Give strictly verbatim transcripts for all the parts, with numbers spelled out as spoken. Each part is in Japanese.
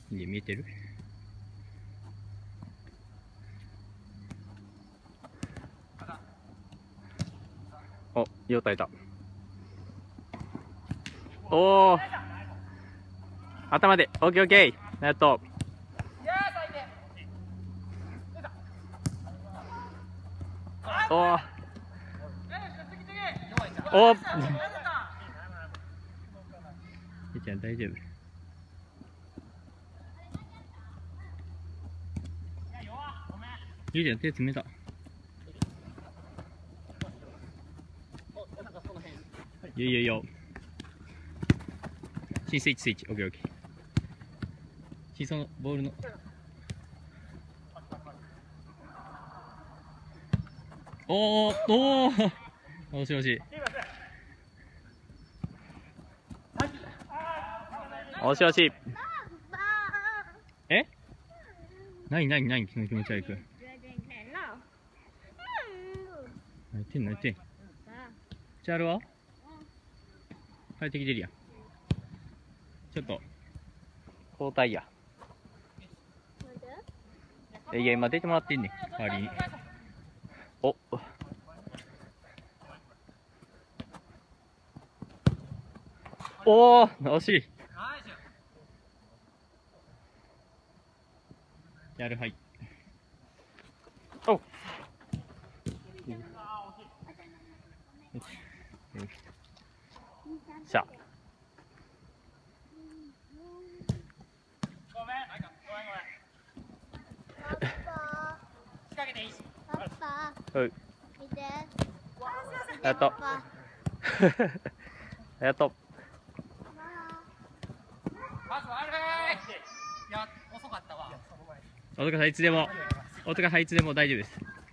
いい見えてる？お、よう耐えた。おお、頭で、オッケーオッケー、やっと。おお、おお、ゆうちゃん大丈夫？ゆうちゃん手冷た。いいよいいよ。新スイッチスイッチ、オッケーオッケー。新そのボールの。おおおお、惜しい惜しい。惜しい惜しい。え？なになになに、その気持ち悪く。泣いてん泣いてん。チャールは帰ってきてるやん。ちょっと交代や。いや、今出てもらってんねん、代わりに。お、おお、惜しい。やる、はい。おっ、しゃ。はい。やっと。やっと。おとかさんいつでも、おとかさんいつでも大丈夫です。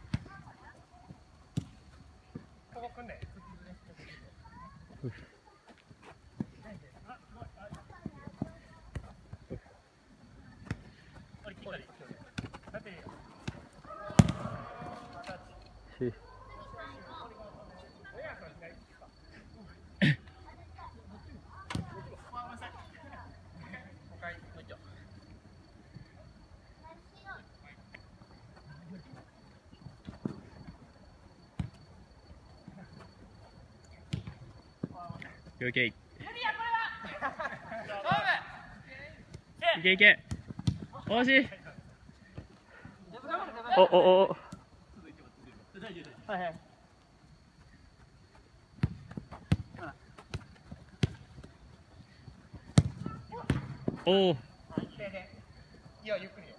オッケー。いけいけ。惜しい。おおお。はいはい。おお。いや、ゆっくりよ。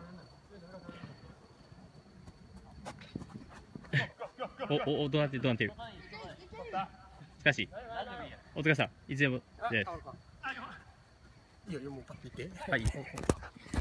おおお、どうなってるどうなってる。しかし、お疲れさん、いつでも。いや、もうパッと行って。はい。